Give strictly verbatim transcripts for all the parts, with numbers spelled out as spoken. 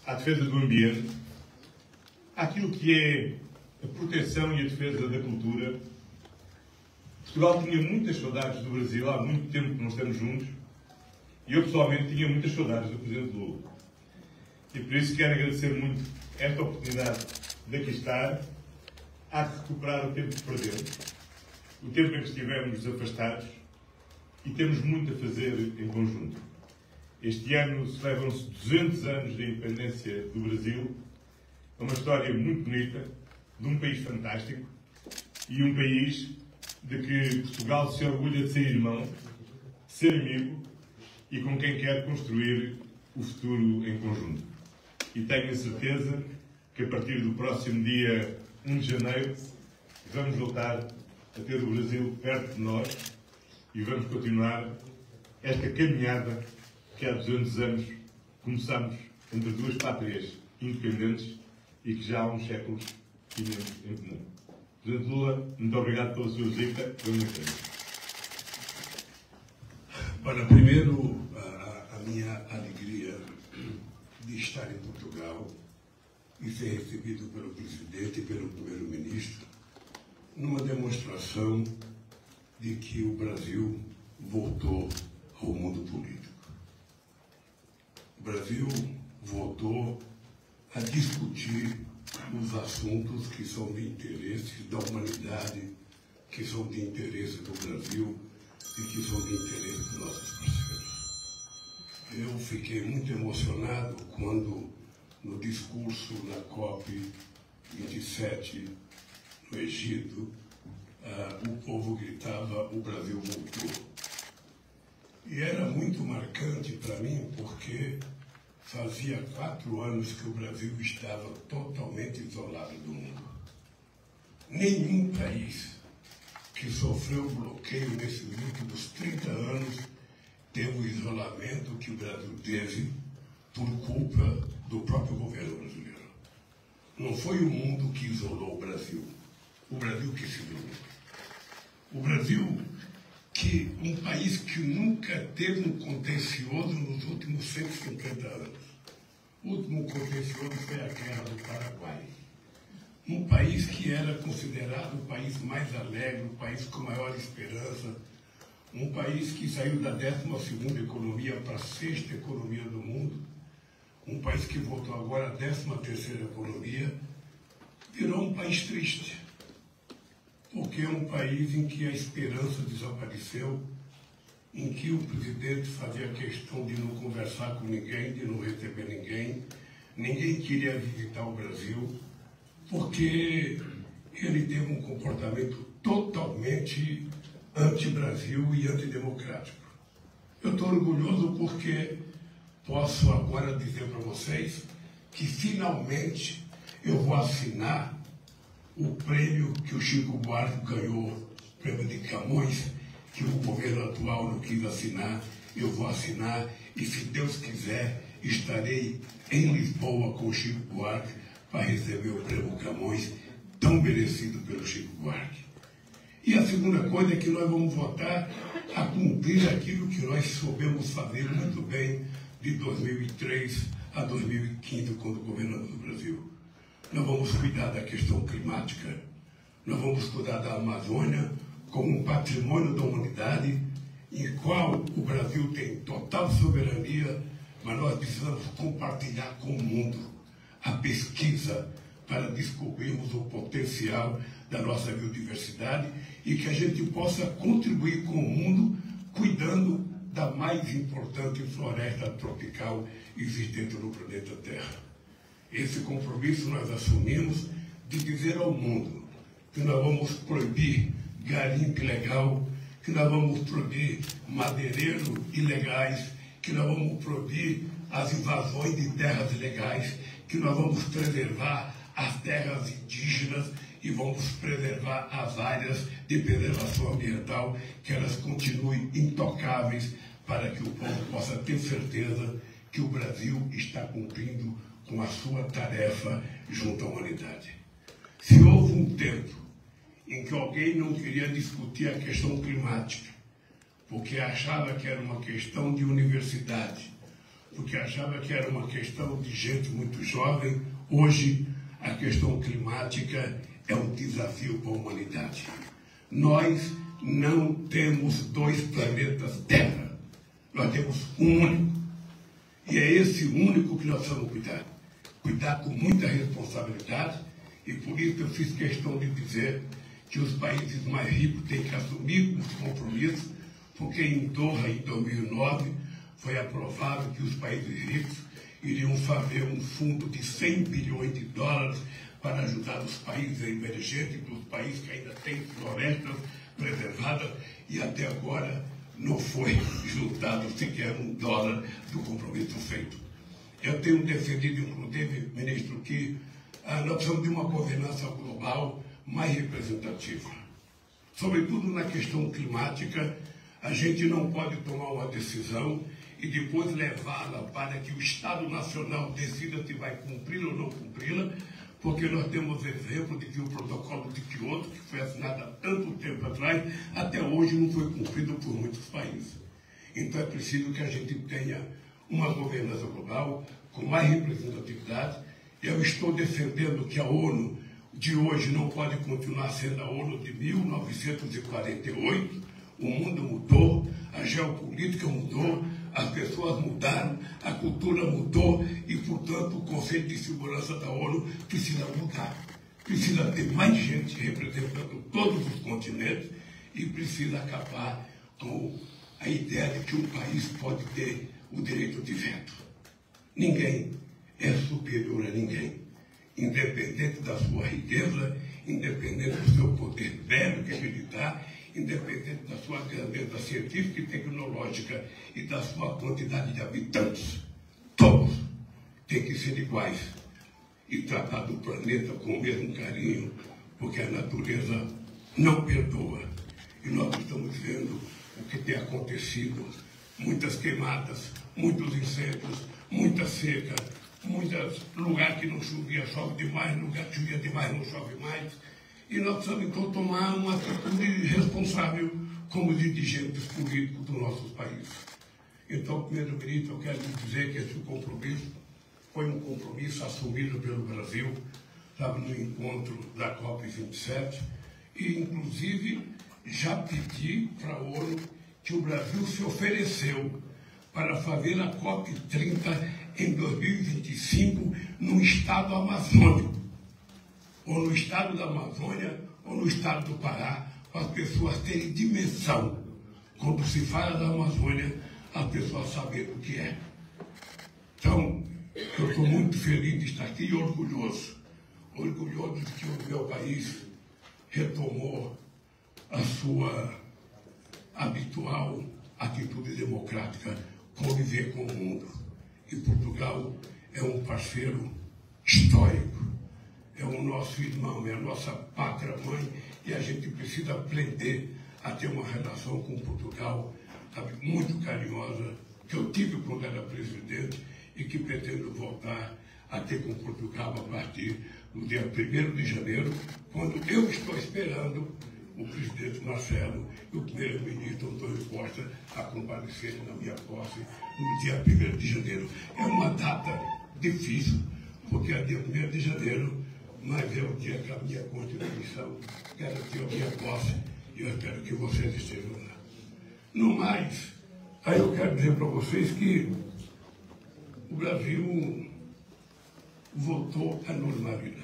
à defesa do ambiente, àquilo que é a proteção e a defesa da cultura. Portugal tinha muitas saudades do Brasil, há muito tempo que não estamos juntos, e eu pessoalmente tinha muitas saudades do Presidente Lula. E por isso quero agradecer muito esta oportunidade de aqui estar, há de recuperar o tempo que perdemos, o tempo em que estivemos afastados, e temos muito a fazer em conjunto. Este ano celebram-se duzentos anos da independência do Brasil. É uma história muito bonita, de um país fantástico e um país de que Portugal se orgulha de ser irmão, de ser amigo e com quem quer construir o futuro em conjunto. E tenho a certeza que a partir do próximo dia um de janeiro vamos voltar a ter o Brasil perto de nós e vamos continuar esta caminhada que há duzentos anos começamos entre duas pátrias independentes e que já há uns séculos tínhamos em comum. Presidente Lula, muito obrigado pela sua visita. Vamos Para primeiro, a, a minha alegria de estar em Portugal e ser recebido pelo presidente e pelo primeiro-ministro numa demonstração de que o Brasil voltou ao mundo político. O Brasil voltou a discutir os assuntos que são de interesse da humanidade, que são de interesse do Brasil e que são de interesse dos nossos parceiros. Eu fiquei muito emocionado quando, no discurso na COP vinte e sete, no Egito, uh, o povo gritava: o Brasil voltou. E era muito marcante para mim, porque fazia quatro anos que o Brasil estava totalmente isolado do mundo. Nenhum país que sofreu bloqueio nesses últimos trinta anos teve o isolamento que o Brasil teve por culpa do próprio governo brasileiro. Não foi o mundo que isolou o Brasil, o Brasil que se isolou. O Brasil, que um país que nunca teve um contencioso nos últimos cento e cinquenta anos. O último contencioso foi a Guerra do Paraguai. Um país que era considerado o país mais alegre, o país com maior esperança, um país que saiu da décima segunda economia para a sexta economia do mundo, um país que voltou agora à décima terceira economia, virou um país triste, porque é um país em que a esperança desapareceu, em que o presidente fazia questão de não conversar com ninguém, de não receber ninguém, ninguém queria visitar o Brasil, porque ele teve um comportamento totalmente anti-Brasil e antidemocrático. Eu estou orgulhoso porque posso agora dizer para vocês que finalmente eu vou assinar o prêmio que o Chico Buarque ganhou, o prêmio de Camões, que o governo atual não quis assinar. Eu vou assinar e, se Deus quiser, estarei em Lisboa com o Chico Buarque para receber o prêmio Camões, tão merecido pelo Chico Buarque. E a segunda coisa é que nós vamos votar a cumprir aquilo que nós soubemos fazer muito bem de dois mil e três a dois mil e quinze, quando governamos o Brasil. Nós vamos cuidar da questão climática, nós vamos cuidar da Amazônia como um patrimônio da humanidade, em qual o Brasil tem total soberania, mas nós precisamos compartilhar com o mundo a pesquisa para descobrirmos o potencial da nossa biodiversidade e que a gente possa contribuir com o mundo cuidando da mais importante floresta tropical existente no planeta Terra. Esse compromisso nós assumimos de dizer ao mundo que nós vamos proibir garimpo ilegal, que nós vamos proibir madeireiros ilegais, que nós vamos proibir as invasões de terras ilegais, que nós vamos preservar as terras indígenas e vamos preservar as áreas de preservação ambiental, que elas continuem intocáveis para que o povo possa ter certeza que o Brasil está cumprindo com a sua tarefa junto à humanidade. Se houve um tempo em que alguém não queria discutir a questão climática, porque achava que era uma questão de universidade, porque achava que era uma questão de gente muito jovem. Hoje, a questão climática é um desafio para a humanidade. Nós não temos dois planetas Terra, nós temos um único. E é esse único que nós vamos cuidar. Cuidar com muita responsabilidade, e por isso eu fiz questão de dizer que os países mais ricos têm que assumir os compromissos, porque em Doha, em dois mil e nove, foi aprovado que os países ricos iriam fazer um fundo de cem bilhões de dólares para ajudar os países emergentes, os países que ainda têm florestas preservadas, e até agora não foi juntado sequer um dólar do compromisso feito. Eu tenho defendido, inclusive, ministro, que ah, nós precisamos de uma governança global mais representativa. Sobretudo na questão climática, a gente não pode tomar uma decisão e depois levá-la para que o Estado Nacional decida se vai cumpri-la ou não cumpri-la, porque nós temos exemplo de que o protocolo de Kyoto, que foi assinado há tanto tempo atrás, até hoje não foi cumprido por muitos países. Então é preciso que a gente tenha uma governança global com mais representatividade. Eu estou defendendo que a ONU de hoje não pode continuar sendo a ONU de mil novecentos e quarenta e oito. O mundo mudou, a geopolítica mudou, as pessoas mudaram, a cultura mudou e, portanto, o Conselho de Segurança da ONU precisa mudar. Precisa ter mais gente representando todos os continentes e precisa acabar com a ideia de que um país pode ter o direito de veto. Ninguém é superior a ninguém, independente da sua riqueza, independente do seu poder bélico e militar, independente da sua grandeza científica e tecnológica e da sua quantidade de habitantes. Todos têm que ser iguais e tratar do planeta com o mesmo carinho, porque a natureza não perdoa. E nós estamos vendo o que tem acontecido, muitas queimadas, muitos incêndios, muita seca, muitos lugares que não chovia, chove demais, lugar que chovia demais, não chove mais. E nós precisamos, então, tomar uma atitude responsável como dirigentes políticos dos nossos países. Então, primeiro-ministro, eu quero lhe dizer que esse compromisso foi um compromisso assumido pelo Brasil, sabe, no encontro da COP vinte e sete, e, inclusive, já pedi para a ONU que o Brasil se ofereceu para fazer a COP trinta em dois mil e vinte e cinco no estado amazônico, ou no estado da Amazônia, ou no estado do Pará, para as pessoas terem dimensão. Quando se fala da Amazônia, as pessoas sabem o que é. Então, eu estou muito feliz de estar aqui e orgulhoso, orgulhoso de que o meu país retomou a sua habitual atitude democrática, conviver com o mundo. E Portugal é um parceiro histórico, é o nosso irmão, é a nossa pátria-mãe, e a gente precisa aprender a ter uma relação com Portugal, sabe, muito carinhosa, que eu tive quando era presidente e que pretendo voltar a ter com Portugal a partir do dia primeiro de janeiro, quando eu estou esperando o presidente Marcelo e o primeiro-ministro Antônio Costa a comparecerem na minha posse no dia primeiro de janeiro. É uma data difícil, porque é dia primeiro de janeiro, mas é o dia que a minha Constituição garantiu a minha posse, e eu espero que vocês estejam lá. No mais, aí eu quero dizer para vocês que o Brasil voltou à normalidade.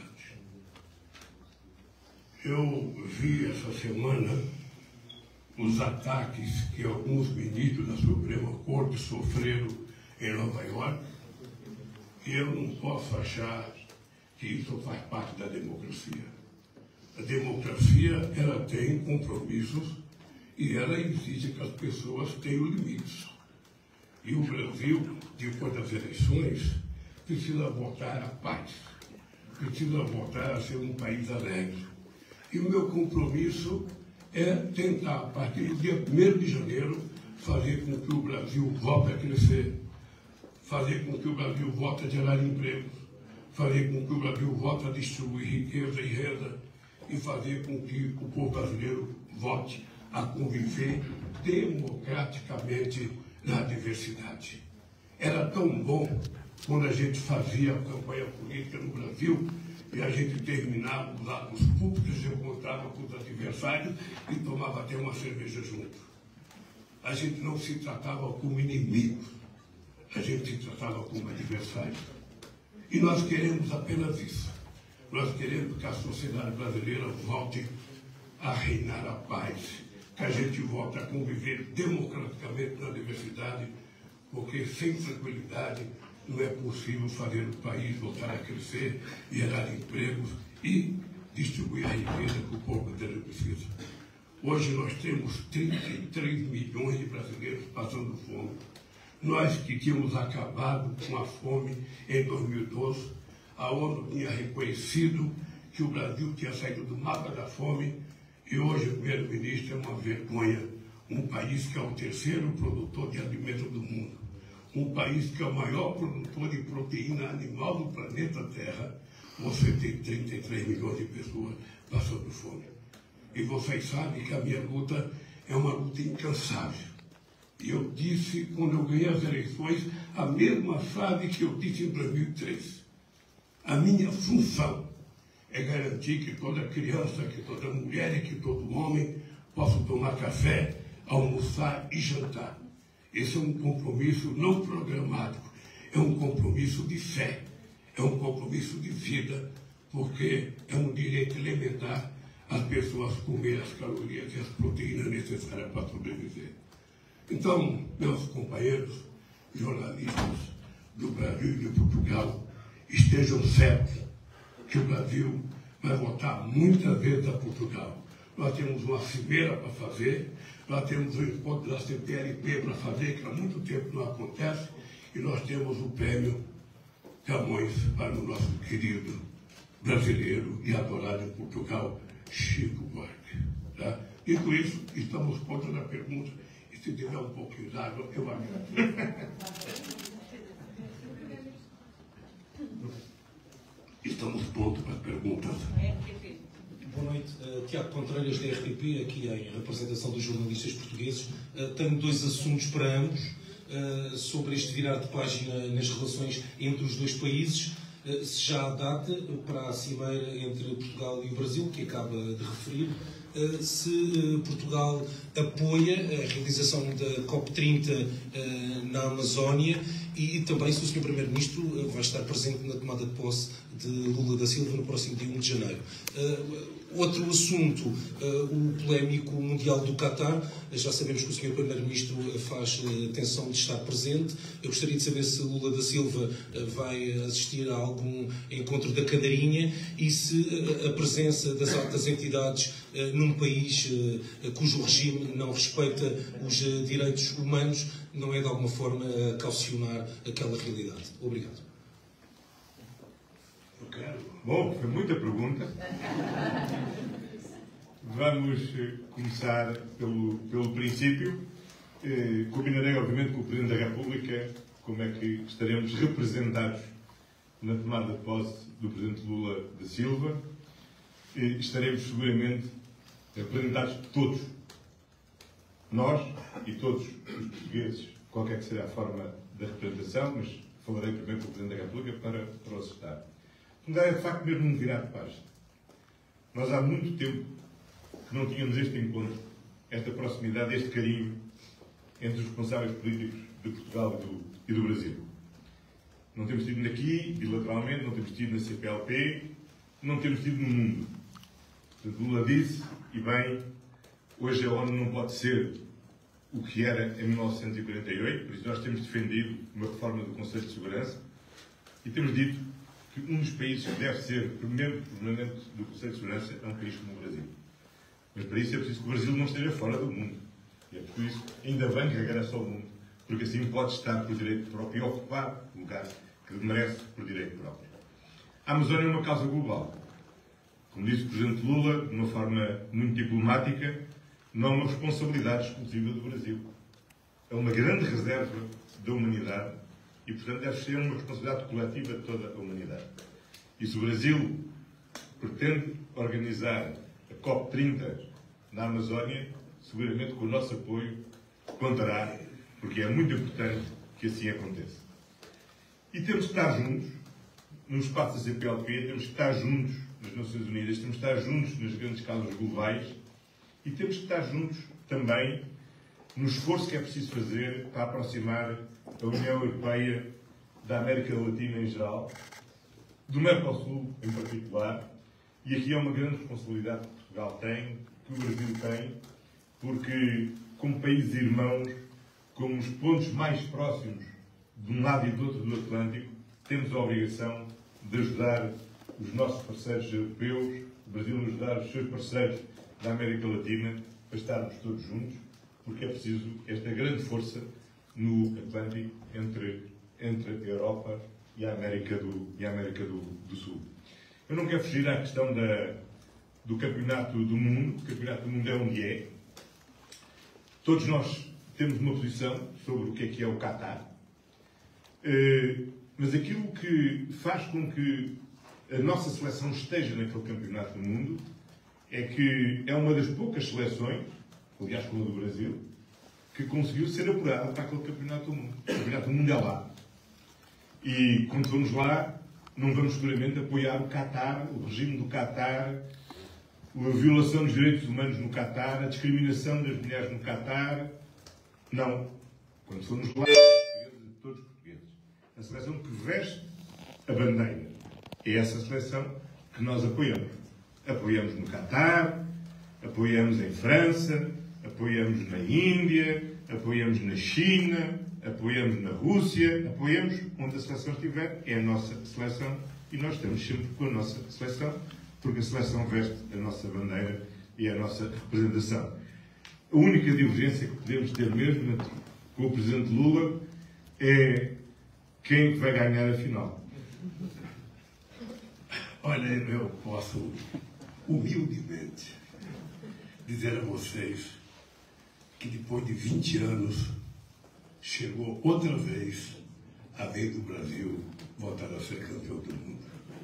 Eu vi essa semana os ataques que alguns ministros da Suprema Corte sofreram em Nova York, e eu não posso achar que isso faz parte da democracia. A democracia, ela tem compromissos e ela exige que as pessoas tenham limites. E o Brasil, depois das eleições, precisa voltar à paz, precisa voltar a ser um país alegre. E o meu compromisso é tentar, a partir do dia primeiro de janeiro, fazer com que o Brasil volte a crescer, fazer com que o Brasil volte a gerar empregos, fazer com que o Brasil volte a distribuir riqueza e renda e fazer com que o povo brasileiro volte a conviver democraticamente na diversidade. Era tão bom quando a gente fazia a campanha política no Brasil e a gente terminava os atos públicos, encontrava com os adversários e tomava até uma cerveja junto. A gente não se tratava como inimigos, a gente se tratava como adversários. E nós queremos apenas isso. Nós queremos que a sociedade brasileira volte a reinar a paz, que a gente volte a conviver democraticamente na diversidade, porque sem tranquilidade não é possível fazer o país voltar a crescer, gerar empregos e distribuir a riqueza que o povo brasileiro precisa. Hoje nós temos trinta e três milhões de brasileiros passando fome. Nós que tínhamos acabado com a fome em dois mil e doze, a ONU tinha reconhecido que o Brasil tinha saído do mapa da fome e hoje o primeiro-ministro é uma vergonha. Um país que é o terceiro produtor de alimentos do mundo, um país que é o maior produtor de proteína animal do planeta Terra, você tem trinta e três milhões de pessoas passando fome. E vocês sabem que a minha luta é uma luta incansável. E eu disse, quando eu ganhei as eleições, a mesma frase que eu disse em dois mil e três. A minha função é garantir que toda criança, que toda mulher e que todo homem possam tomar café, almoçar e jantar. Esse é um compromisso não programático, é um compromisso de fé, é um compromisso de vida, porque é um direito elementar as pessoas comerem as calorias e as proteínas necessárias para sobreviver. Então, meus companheiros jornalistas do Brasil e de Portugal, estejam certos que o Brasil vai votar muitas vezes a Portugal. Nós temos uma cimeira para fazer, nós temos um encontro da C P L P para fazer, que há muito tempo não acontece, e nós temos o prêmio Camões para o nosso querido brasileiro e adorado em Portugal, Chico Buarque. Tá? Dito isso, estamos prontos na pergunta, e se tiver um pouquinho de água, eu agradeço. Estamos prontos para as perguntas. Boa noite, uh, Tiago Contreiras, da R T P, aqui em representação dos jornalistas portugueses. Uh, tenho dois assuntos para ambos, uh, sobre este virar de página nas relações entre os dois países. Uh, se já há data para a cimeira entre Portugal e o Brasil, que acaba de referir, uh, se uh, Portugal apoia a realização da COP trinta uh, na Amazónia e, e também se o senhor Primeiro-Ministro uh, vai estar presente na tomada de posse de Lula da Silva no próximo dia um de janeiro. Uh, Outro assunto, uh, o polémico Mundial do Qatar. Já sabemos que o senhor Primeiro-Ministro faz uh, atenção de estar presente. Eu gostaria de saber se Lula da Silva uh, vai assistir a algum encontro da cadeirinha e se uh, a presença das altas entidades uh, num país uh, cujo regime não respeita os uh, direitos humanos não é de alguma forma uh, caucionar aquela realidade. Obrigado. Bom, foi muita pergunta. Vamos eh, começar pelo, pelo princípio. Eh, combinarei, obviamente, com o Presidente da República como é que estaremos representados na tomada de posse do Presidente Lula da Silva. Eh, estaremos seguramente representados todos, nós e todos os portugueses, qualquer que seja a forma da representação, mas falarei primeiro com o Presidente da República para, para o acertar. É de facto mesmo um virar de página. Nós há muito tempo que não tínhamos este encontro, esta proximidade, este carinho entre os responsáveis políticos de Portugal e do, e do Brasil. Não temos tido aqui, bilateralmente, não temos tido na C P L P, não temos tido no mundo. Portanto, Lula disse, e bem, hoje a ONU não pode ser o que era em mil novecentos e quarenta e oito, por isso nós temos defendido uma reforma do Conselho de Segurança e temos dito que um dos países que deve ser primeiro permanente do Conselho de Segurança é um país como o Brasil. Mas para isso é preciso que o Brasil não esteja fora do mundo. E é por isso, ainda bem que regressa ao mundo, porque assim pode estar por direito próprio e ocupar o lugar que merece por direito próprio. A Amazónia é uma causa global. Como disse o Presidente Lula, de uma forma muito diplomática, não é uma responsabilidade exclusiva do Brasil. É uma grande reserva da humanidade e, portanto, deve ser uma responsabilidade coletiva de toda a humanidade. E se o Brasil pretende organizar a COP trinta na Amazónia, seguramente com o nosso apoio contará, porque é muito importante que assim aconteça. E temos que estar juntos, no espaço da C P L P, temos que estar juntos nas Nações Unidas, temos que estar juntos nas grandes causas globais e temos que estar juntos também no esforço que é preciso fazer para aproximar a União Europeia da América Latina em geral, do Mercosul em particular, e aqui é uma grande responsabilidade que Portugal tem, que o Brasil tem, porque como países irmãos, como os pontos mais próximos de um lado e do outro do Atlântico, temos a obrigação de ajudar os nossos parceiros europeus, o Brasil a ajudar os seus parceiros da América Latina, para estarmos todos juntos, porque é preciso esta grande força no Atlântico entre, entre a Europa e a América do, e a América do, do Sul. Eu não quero fugir à questão da, do Campeonato do Mundo. O Campeonato do Mundo é onde é. Todos nós temos uma posição sobre o que é que é o Qatar. Uh, mas aquilo que faz com que a nossa seleção esteja naquele Campeonato do Mundo é que é uma das poucas seleções, aliás como a do Brasil, que conseguiu ser apurada para aquele Campeonato do Mundo. O Campeonato do Mundo é lá. E quando vamos lá, não vamos seguramente apoiar o Qatar, o regime do Qatar, a violação dos direitos humanos no Qatar, a discriminação das mulheres no Qatar. Não. Quando formos lá, todos os portugueses. A seleção que veste a bandeira é essa seleção que nós apoiamos. Apoiamos no Qatar, apoiamos em França, apoiamos na Índia, apoiamos na China, apoiamos na Rússia, apoiamos onde a seleção estiver, é a nossa seleção e nós estamos sempre com a nossa seleção, porque a seleção veste a nossa bandeira e a nossa representação. A única divergência que podemos ter mesmo com o Presidente Lula é quem vai ganhar a final. Olha, eu posso humildemente dizer a vocês que depois de vinte anos chegou outra vez a vez do Brasil voltar a ser campeão do mundo.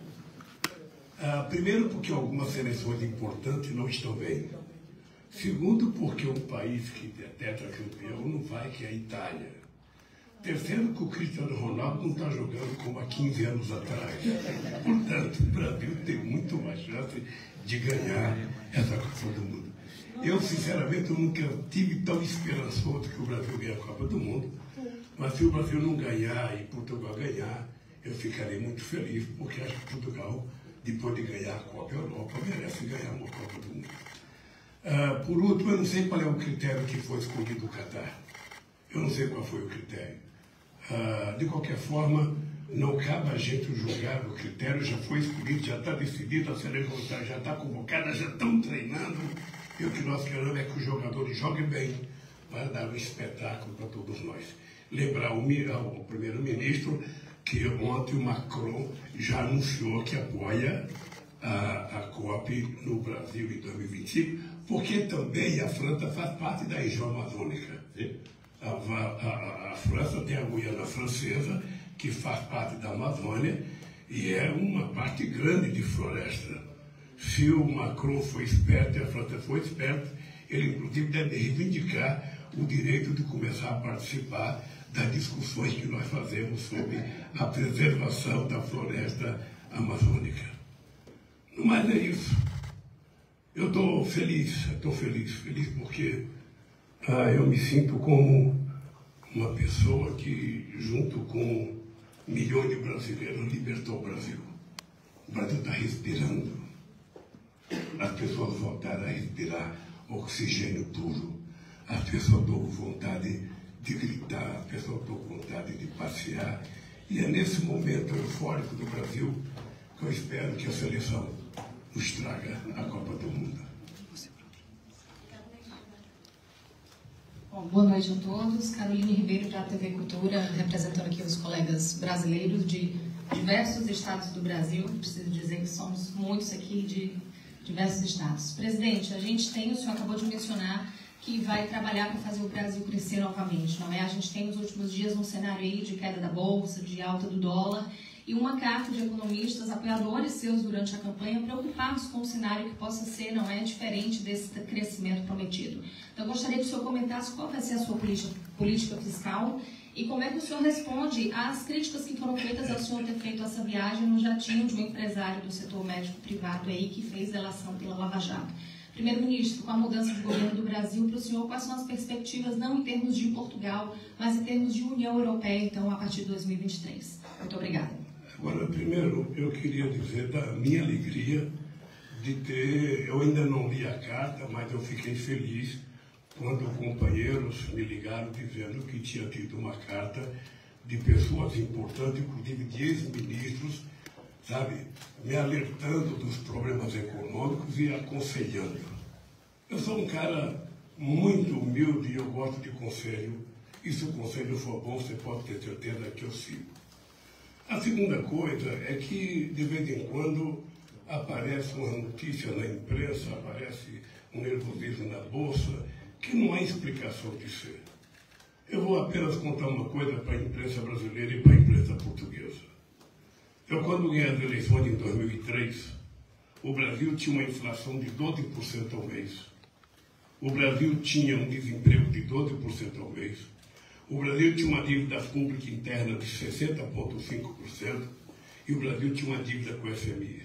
Ah, primeiro porque algumas seleções importantes não estão bem. Segundo porque um país que é tetracampeão não vai, que é a Itália. Terceiro que o Cristiano Ronaldo não está jogando como há quinze anos atrás. Portanto, o Brasil tem muito mais chance de ganhar essa Copa do Mundo. Eu, sinceramente, eu nunca tive tão esperançoso que o Brasil ganhe a Copa do Mundo. Mas se o Brasil não ganhar e Portugal ganhar, eu ficarei muito feliz, porque acho que Portugal, depois de ganhar a Copa Europa, merece ganhar uma Copa do Mundo. Uh, por último, eu não sei qual é o critério que foi escolhido do Qatar. Eu não sei qual foi o critério. Uh, de qualquer forma, não cabe a gente julgar o critério, já foi escolhido, já está decidido, a seleção já está convocada, já estão treinando. E o que nós queremos é que os jogadores joguem bem para dar um espetáculo para todos nós. Lembrar o, o primeiro-ministro que ontem o Macron já anunciou que apoia a, a COP no Brasil em dois mil e vinte e cinco, porque também a França faz parte da região amazônica. A, a, a França tem a Guiana Francesa, que faz parte da Amazônia, e é uma parte grande de floresta. Se o Macron foi esperto e a França foi esperta, ele inclusive deve reivindicar o direito de começar a participar das discussões que nós fazemos sobre a preservação da floresta amazônica. Mas é isso. Eu estou feliz, estou feliz, feliz porque ah, eu me sinto como uma pessoa que, junto com milhões de brasileiros, libertou o Brasil. O Brasil está respirando. As pessoas voltaram a respirar oxigênio puro. As pessoas estão com vontade de gritar, as pessoas estão com vontade de passear. E é nesse momento eufórico do Brasil que eu espero que a seleção nos traga a Copa do Mundo. Bom, boa noite a todos. Caroline Ribeiro, para a T V Cultura, representando aqui os colegas brasileiros de diversos estados do Brasil. Preciso dizer que somos muitos aqui de diversos estados. Presidente, a gente tem, o senhor acabou de mencionar, que vai trabalhar para fazer o Brasil crescer novamente, não é? A gente tem nos últimos dias um cenário aí de queda da bolsa, de alta do dólar, e uma carta de economistas, apoiadores seus durante a campanha, preocupados com um cenário que possa ser, não é, diferente desse crescimento prometido. Então, eu gostaria que o senhor comentasse qual vai ser a sua política, política fiscal E como é que o senhor responde às críticas que foram feitas ao senhor ter feito essa viagem no jatinho de um empresário do setor médico privado aí que fez delação pela Lava Jato? Primeiro-ministro, com a mudança de governo do Brasil para o senhor, quais são as perspectivas, não em termos de Portugal, mas em termos de União Europeia, então, a partir de dois mil e vinte e três? Muito obrigada. Agora, primeiro, eu queria dizer da minha alegria de ter... Eu ainda não li a carta, mas eu fiquei feliz quando companheiros me ligaram dizendo que tinha tido uma carta de pessoas importantes, inclusive de ex-ministros, sabe, me alertando dos problemas econômicos e aconselhando. Eu sou um cara muito humilde e eu gosto de conselho. E se o conselho for bom, você pode ter certeza que eu sigo. A segunda coisa é que, de vez em quando, aparece uma notícia na imprensa, aparece um nervosismo na bolsa, que não há explicação de ser. Eu vou apenas contar uma coisa para a imprensa brasileira e para a imprensa portuguesa. Eu, quando ganhei as eleições em dois mil e três, o Brasil tinha uma inflação de doze por cento ao mês. O Brasil tinha um desemprego de doze por cento ao mês. O Brasil tinha uma dívida pública interna de sessenta vírgula cinco por cento e o Brasil tinha uma dívida com o F M I.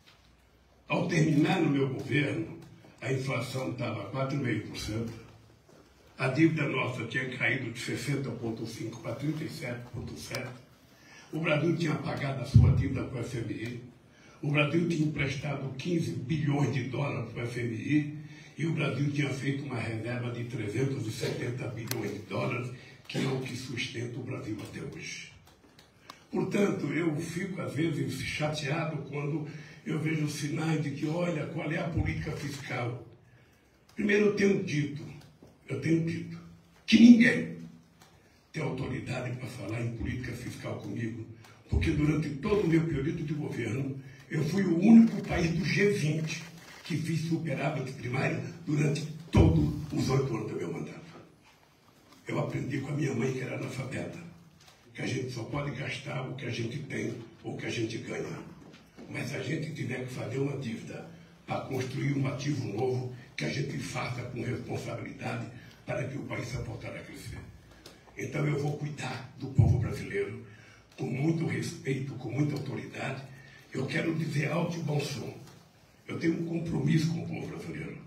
Ao terminar no meu governo, a inflação estava a quatro vírgula cinco por cento. A dívida nossa tinha caído de sessenta vírgula cinco por cento para trinta e sete vírgula sete por cento. O Brasil tinha pagado a sua dívida com o F M I. O Brasil tinha emprestado quinze bilhões de dólares para o F M I. E o Brasil tinha feito uma reserva de trezentos e setenta bilhões de dólares, que é o que sustenta o Brasil até hoje. Portanto, eu fico, às vezes, chateado quando eu vejo sinais de que, olha, qual é a política fiscal. Primeiro, eu tenho dito, eu tenho dito, que ninguém tem autoridade para falar em política fiscal comigo, porque durante todo o meu período de governo, eu fui o único país do G vinte que fiz superávit primário durante todos os oito anos do meu mandato. Eu aprendi com a minha mãe, que era analfabeta, que a gente só pode gastar o que a gente tem ou o que a gente ganha. Mas se a gente tiver que fazer uma dívida para construir um ativo novo, que a gente faça com responsabilidade para que o país possa voltar a crescer. Então eu vou cuidar do povo brasileiro com muito respeito, com muita autoridade. Eu quero dizer alto e bom som. Eu tenho um compromisso com o povo brasileiro.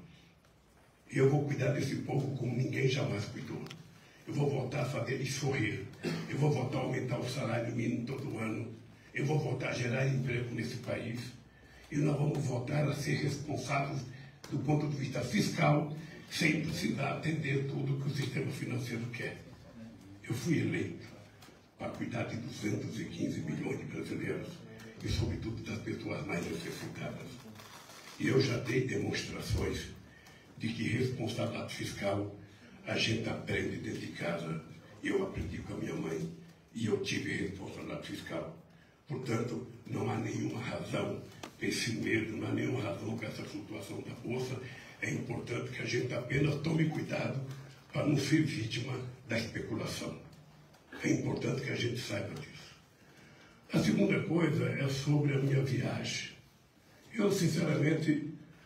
E eu vou cuidar desse povo como ninguém jamais cuidou. Eu vou voltar a fazer eles sorrir. Eu vou voltar a aumentar o salário mínimo todo ano. Eu vou voltar a gerar emprego nesse país. E nós vamos voltar a ser responsáveis do ponto de vista fiscal, sem precisar atender tudo que o sistema financeiro quer. Eu fui eleito para cuidar de duzentos e quinze milhões de brasileiros e, sobretudo, das pessoas mais necessitadas. E eu já dei demonstrações de que responsabilidade fiscal a gente aprende dentro de casa. Eu aprendi com a minha mãe e eu tive responsabilidade fiscal. Portanto, não há nenhuma razão para esse medo, não há nenhuma razão para essa flutuação da bolsa. É importante que a gente apenas tome cuidado para não ser vítima da especulação. É importante que a gente saiba disso. A segunda coisa é sobre a minha viagem. Eu, sinceramente,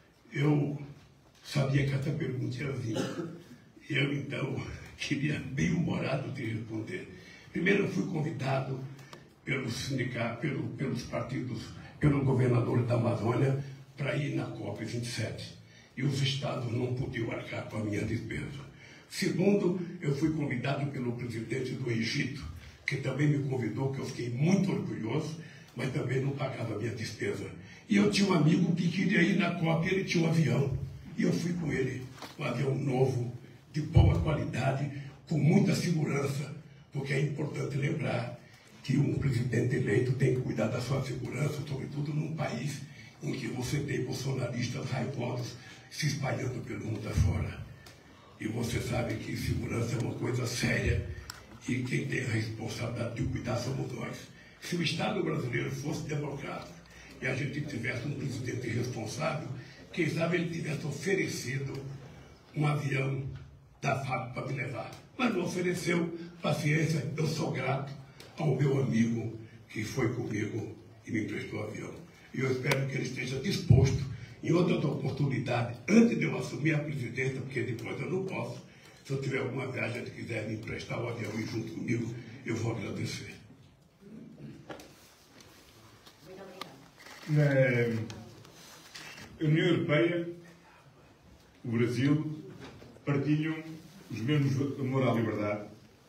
eu sabia que essa pergunta ia vir. E eu, então, queria bem humorado de responder. Primeiro, eu fui convidado pelos sindicatos, pelo, pelos partidos, pelo governador da Amazônia, para ir na COP vinte e sete. E os estados não podiam arcar com a minha despesa. Segundo, eu fui convidado pelo presidente do Egito, que também me convidou, que eu fiquei muito orgulhoso, mas também não pagava a minha despesa. E eu tinha um amigo que queria ir na COP, ele tinha um avião. E eu fui com ele, um avião novo, de boa qualidade, com muita segurança, porque é importante lembrar que um presidente eleito tem que cuidar da sua segurança, sobretudo num país em que você tem bolsonaristas raivosos se espalhando pelo mundo afora. E você sabe que segurança é uma coisa séria e quem tem a responsabilidade de cuidar somos nós. Se o Estado brasileiro fosse democrático e a gente tivesse um presidente responsável, quem sabe ele tivesse oferecido um avião da F A B para me levar. Mas não ofereceu. Paciência, eu sou grato ao meu amigo que foi comigo e me emprestou o avião. E eu espero que ele esteja disposto, em outras oportunidades, antes de eu assumir a presidência, porque depois eu não posso, Se eu tiver alguma viagem e quiser me emprestar o avião e ir junto comigo, eu vou agradecer. Na União Europeia, o Brasil, partilham os mesmos amor à liberdade,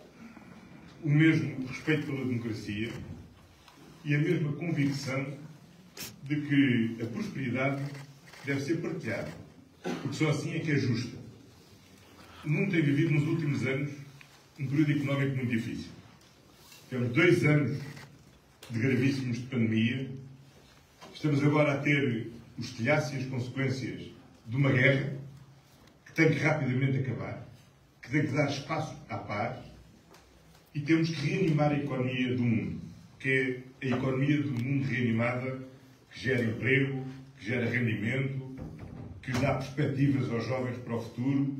o mesmo respeito pela democracia e a mesma convicção de que a prosperidade deve ser partilhada, porque só assim é que é justa. O mundo tem vivido nos últimos anos um período económico muito difícil. Temos dois anos de gravíssimos de pandemia. Estamos agora a ter os telhaços e as consequências de uma guerra que tem que rapidamente acabar, que tem que dar espaço à paz, e temos que reanimar a economia do mundo, que é a economia do mundo reanimada, que gera emprego, que gera rendimento, que dá perspectivas aos jovens para o futuro,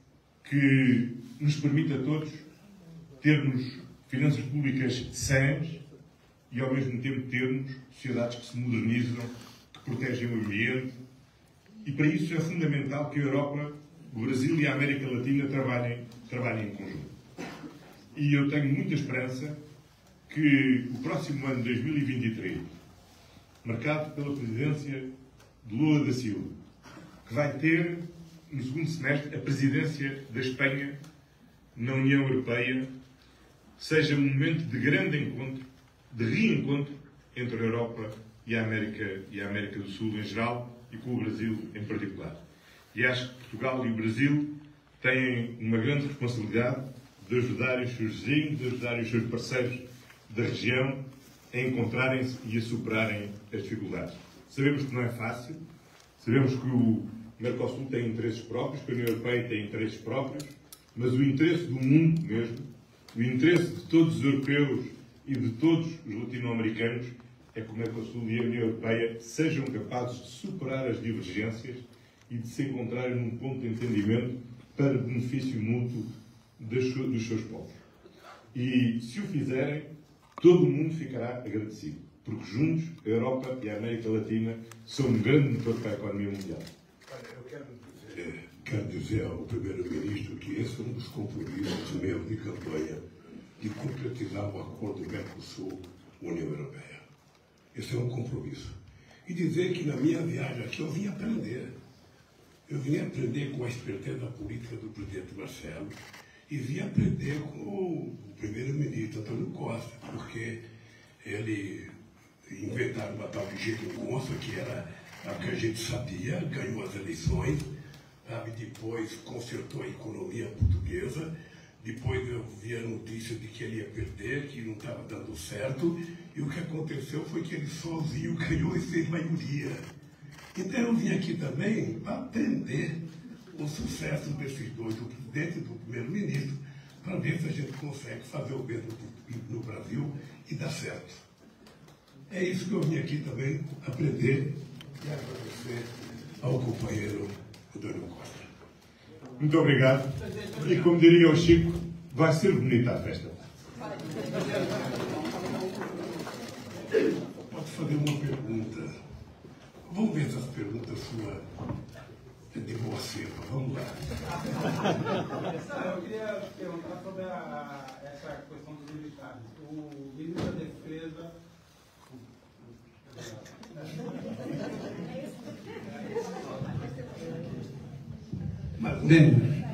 que nos permite a todos termos finanças públicas sãs e, ao mesmo tempo, termos sociedades que se modernizam, que protegem o ambiente. E, para isso, é fundamental que a Europa, o Brasil e a América Latina trabalhem, trabalhem em conjunto. E eu tenho muita esperança que o próximo ano, dois mil e vinte e três, marcado pela presidência de Lula da Silva, que vai ter, no segundo semestre, a presidência da Espanha na União Europeia, seja um momento de grande encontro, de reencontro entre a Europa e a América, e a América do Sul em geral e com o Brasil em particular. E acho que Portugal e o Brasil têm uma grande responsabilidade de ajudar os seus vizinhos, de ajudar os seus parceiros da região a encontrarem-se e a superarem as dificuldades. Sabemos que não é fácil, sabemos que o Mercosul tem interesses próprios, que a União Europeia tem interesses próprios, mas o interesse do mundo mesmo, o interesse de todos os europeus e de todos os latino-americanos é que o Mercosul e a União Europeia sejam capazes de superar as divergências e de se encontrarem num ponto de entendimento para benefício mútuo dos seus povos. E, se o fizerem, todo o mundo ficará agradecido, porque juntos a Europa e a América Latina são um grande motor para a economia mundial. Olha, eu quero dizer, quero dizer ao primeiro-ministro que esse é um dos compromissos meus de campanha, de concretizar o acordo Mercosul-União Europeia. Esse é um compromisso. E dizer que na minha viagem aqui eu vim aprender. Eu vim aprender com a esperteza política do presidente Marcelo e vim aprender com o primeiro-ministro Antônio Costa, porque ele inventaram uma tal de geringonça, que era a que a gente sabia, ganhou as eleições, sabe? Depois consertou a economia portuguesa, depois eu vi a notícia de que ele ia perder, que não estava dando certo, e o que aconteceu foi que ele sozinho ganhou e fez maioria. Então eu vim aqui também para aprender o sucesso desses dois, do presidente e do primeiro-ministro, para ver se a gente consegue fazer o mesmo no Brasil e dar certo. É isso que eu vim aqui também aprender e agradecer ao companheiro Antônio Costa. Muito obrigado. E como diria o Chico, vai ser bonita a festa. Pode fazer uma pergunta. Vamos ver essas perguntas suas é de boa cepa. Vamos lá. Eu queria perguntar sobre a, essa questão dos militares. O ministro da Defesa. Bem,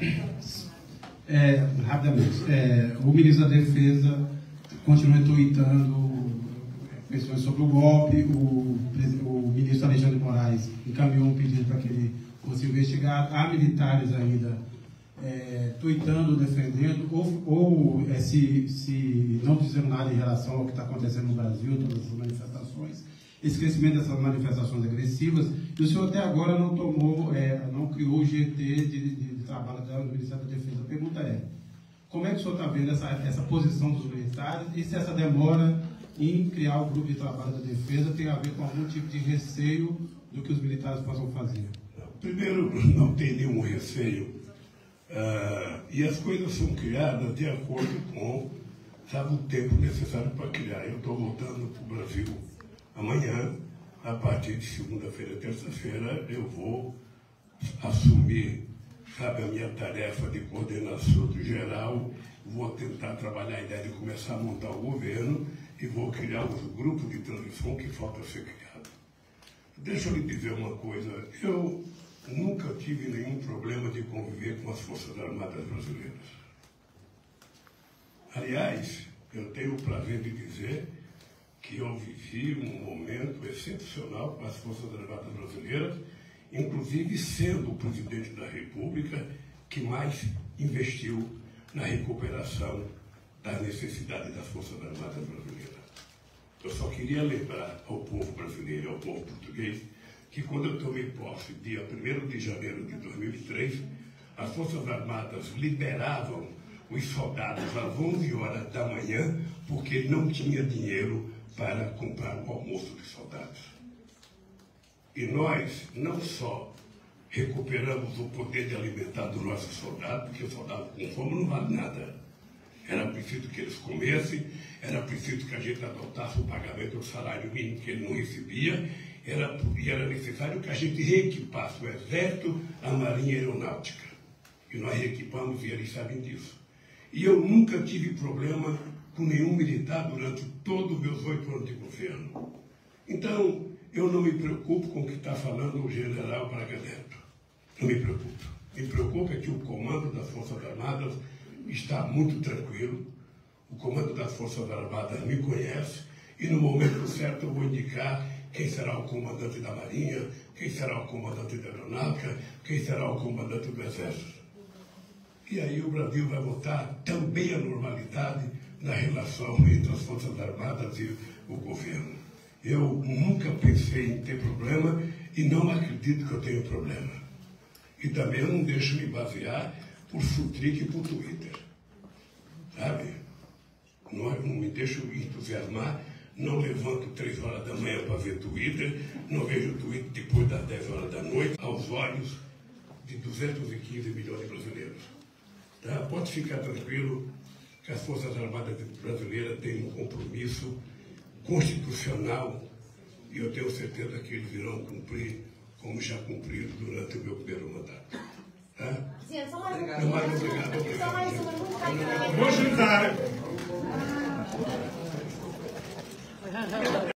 é, rapidamente, é, o ministro da Defesa continua tuitando questões sobre o golpe. O, o ministro Alexandre de Moraes encaminhou um pedido para que ele fosse investigado. Há militares ainda é, tuitando, defendendo, ou, ou é, se, se não dizendo nada em relação ao que está acontecendo no Brasil, todas as manifestações, esse crescimento dessas manifestações agressivas. E o senhor até agora não tomou, é, não criou o G T de, de, de trabalho do Ministério da Defesa. A pergunta é, como é que o senhor está vendo essa, essa posição dos militares e se essa demora em criar o grupo de trabalho da defesa tem a ver com algum tipo de receio do que os militares possam fazer? Primeiro, não tem nenhum receio. Uh, e as coisas são criadas de acordo com, sabe, o tempo necessário para criar. Eu estou voltando para o Brasil amanhã, a partir de segunda-feira, terça-feira, eu vou assumir sabe, a minha tarefa de coordenação do geral, vou tentar trabalhar a ideia de começar a montar o governo e vou criar os grupos de transição que falta ser criado. Deixa eu lhe dizer uma coisa, eu nunca tive nenhum problema de conviver com as Forças Armadas brasileiras. Aliás, eu tenho o prazer de dizer que eu vivi um momento excepcional com as Forças Armadas brasileiras, inclusive sendo o presidente da República que mais investiu na recuperação das necessidades das Forças Armadas brasileiras. Eu só queria lembrar ao povo brasileiro e ao povo português que quando eu tomei posse, dia primeiro de janeiro de dois mil e três, as Forças Armadas liberavam os soldados às onze horas da manhã porque não tinha dinheiro para comprar o almoço dos soldados. E nós não só recuperamos o poder de alimentar dos nossos soldados, porque o soldado com fome não vale nada. Era preciso que eles comessem, era preciso que a gente adotasse o pagamento do salário mínimo que ele não recebia, era, e era necessário que a gente reequipasse o Exército, a Marinha e a Aeronáutica. E nós reequipamos e eles sabem disso. E eu nunca tive problema com nenhum militar durante todos os meus oito anos de governo. Então, eu não me preocupo com o que está falando o general Braga Neto. Não me preocupo. Me preocupa é que o comando das Forças Armadas está muito tranquilo. O comando das Forças Armadas me conhece e no momento certo eu vou indicar quem será o comandante da Marinha, quem será o comandante da Aeronáutica, quem será o comandante do Exército. E aí o Brasil vai voltar também à normalidade na relação entre as Forças Armadas e o governo. Eu nunca pensei em ter problema e não acredito que eu tenho problema. E também eu não deixo me basear por futrique e por Twitter. Sabe? Não, não me deixo entusiasmar, não levanto três horas da manhã para ver Twitter, não vejo Twitter depois das dez horas da noite, aos olhos de duzentos e quinze milhões de brasileiros. Tá? Pode ficar tranquilo que as Forças Armadas brasileiras têm um compromisso constitucional e eu tenho certeza que eles irão cumprir como já cumpriram durante o meu primeiro mandato. Tá? Sim, só mais Obrigado, obrigado. Só mais uma, não cai. Vou juntar.